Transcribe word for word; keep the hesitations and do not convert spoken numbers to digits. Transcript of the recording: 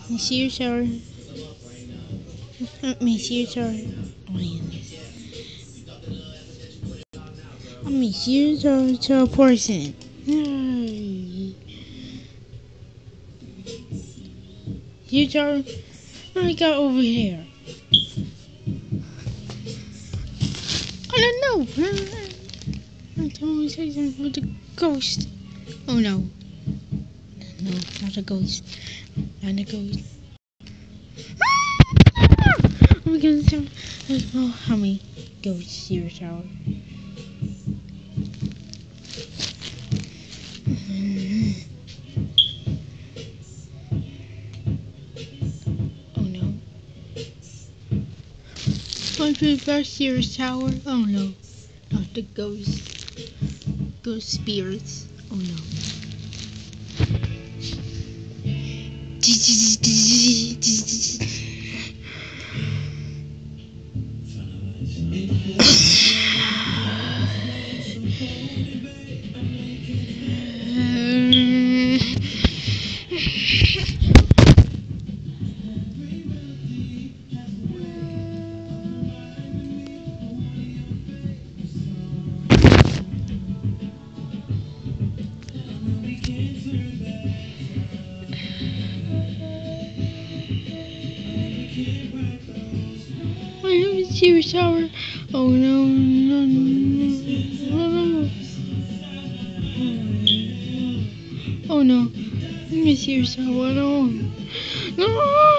Monsieur Sir. Monsieur Sir. Monsieur Sir to a person. You Sir. What do we got over here? I don't know. I'm telling say something with the ghost. Oh no. No, not a ghost. Not a ghost. Oh my goodness. Oh, how many ghosts here, Tower? Oh no. One for the first Sears Tower. Oh no. Not the ghost. Ghost spirits. Oh no. I have a Sears Tower. Oh no, no, no, no, no. Oh no, I'm a Sears Tower. No, no.